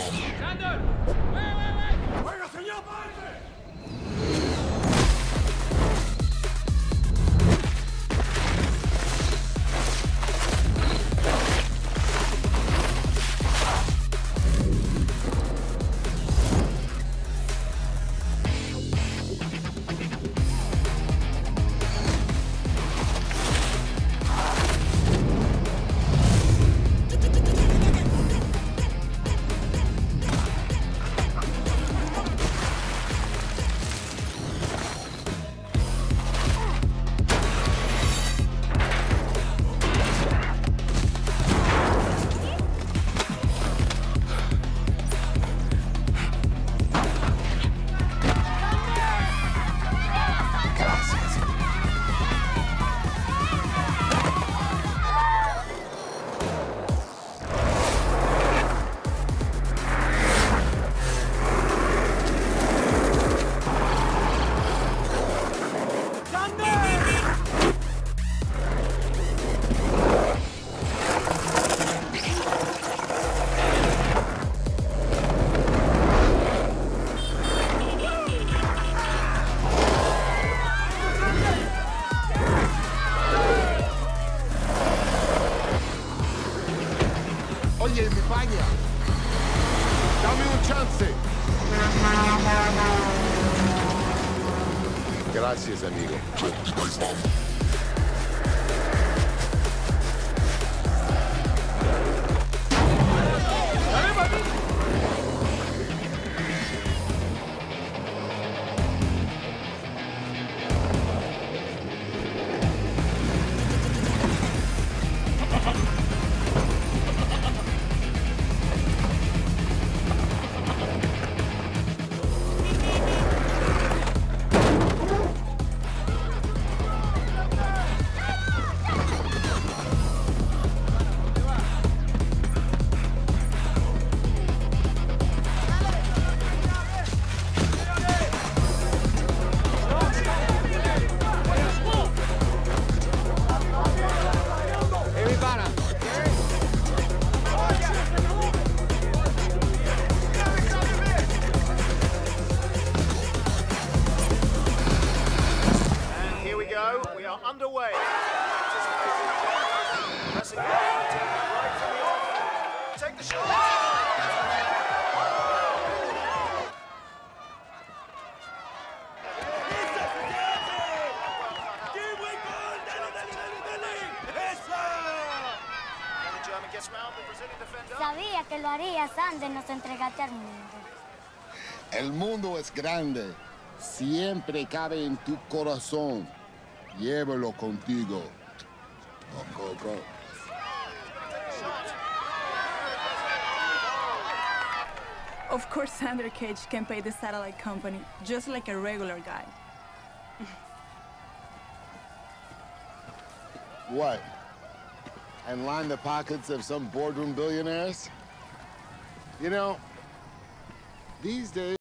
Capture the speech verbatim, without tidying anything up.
Sander! ¡Wey, wey, wey! ¡Venga, señor, párese! Oye, mi paña, dame un chance. Gracias, amigo. We are underway. Pressing right from the off. Take the shot. Sabía que lo harías, Sander, nos entregaste al mundo. El mundo es grande. Siempre cabe en tu corazón. Llévalo contigo. Go, go, go. Of course, Sander Cage can pay the satellite company, just like a regular guy. What? And line the pockets of some boardroom billionaires? You know, these days,